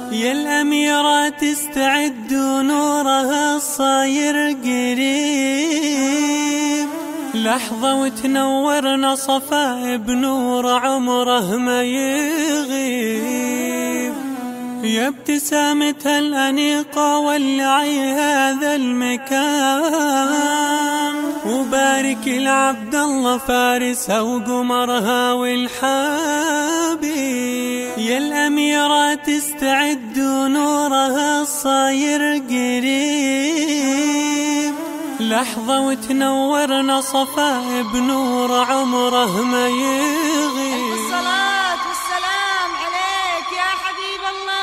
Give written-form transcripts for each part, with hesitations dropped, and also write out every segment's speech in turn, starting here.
يا الأميرة تستعدوا نورها الصاير قريب، لحظة وتنورنا صفا بنور عمره ما يغيب. يا ابتسامتها الأنيقة ولعي هذا المكان، وبارك لعبد الله فارسها وقمرها والحبيب. يا الأميرة تستعدوا نورها الصاير قريب، لحظة وتنورنا صفا بنور عمره ما يغيب. الصلاة والسلام عليك يا حبيب الله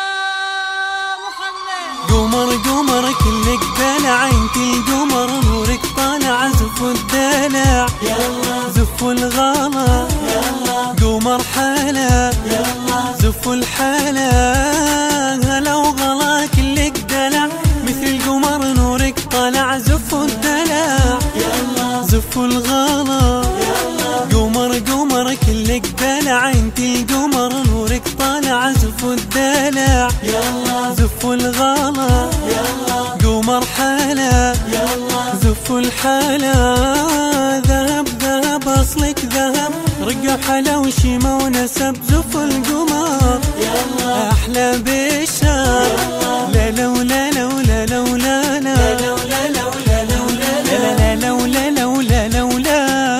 محمد. قمر قمر كلك دلع، انت القمر نورك طالع، زف الدلع يلا زف الغلا يلا، قمر حلا يلا زف الحلا، هلا وغلا كلك دلع، مثل القمر نورك طالع، زف الدلع يلا زف الغلا يلا، قمر قمر كلك دلع، انت القمر نورك طالع، زف الدلع يلا زف الغلا يلا، قمر حلا يلا زف الحلا. ذهب ذهب اصلك ذهب، رقة حلا وشيمة ونسب، زف القمر يلا احلى بالشام. لا لا ولا لا ولا لا ولا لا لا ولا لا ولا لا ولا لا لا ولا لا ولا لا ولا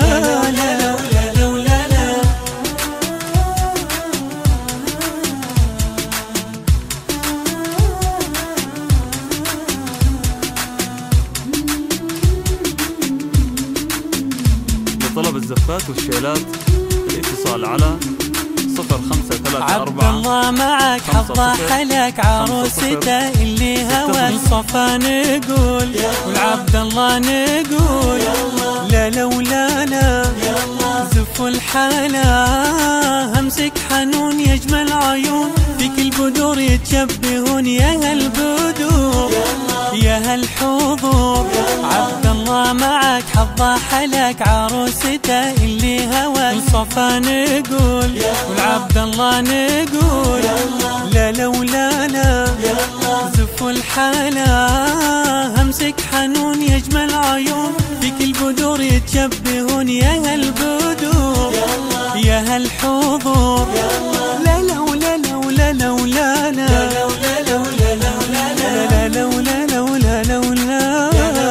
طلب الزفات والشيلات الاتصال على 0534 عبد الله معك حظه حلك عروسته اللي هوى الصفا نقول، والعبد الله نقول لا لا ولا لا زف الحلا. همسك حنون يجمل عيون، فيك البدور يتشبهون، يا هالبدور يا هالحضور. عبد الله معك حظه حلك عروسته اللي هوى الصفا نقول، والعبد الله نقول لا لا ولا لا زف الحلا. همسك حنون يجمل عيون، فيك البدور يتشبهون، يا هالبدور يا هالحضور. لا لا ولا لا ولا لا ولا لا لا ولا لا ولا لا ولا لا ولا لا ولا.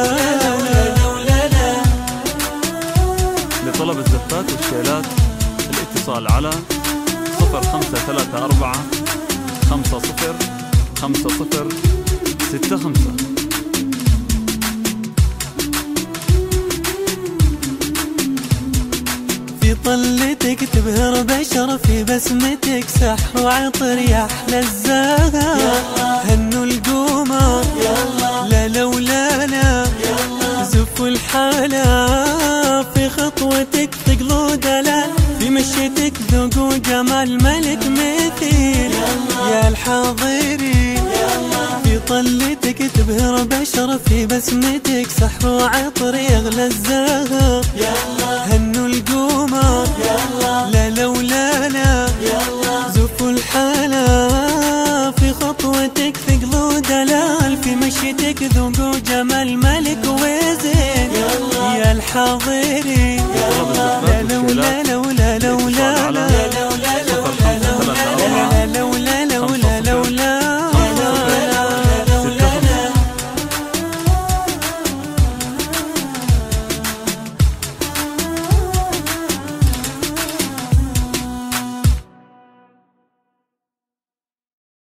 لطلب الزفات والشيلات الاتصال على 0534 50 50 65. في طلتك تبهر بشر، في بسمتك سحر وعطر يا احلى الزهر. هنوا القمر لا لا ولا لا زف الحلا. في خطوتك ثقل دلال، في مشيتك ذوق وجمال، ملك مثيل يا الحاضرين. في طلتك تبهر بشر، في بسمتك سحر وعطر يغلى الزهر. هنوا القمر لا لا ولا لا زف الحلا. في خطوتك ثقل ودلال، في مشيتك ذوق وجمال، ملك وزين يا الحاضرين. لا لا ولا لا ولا لا ولا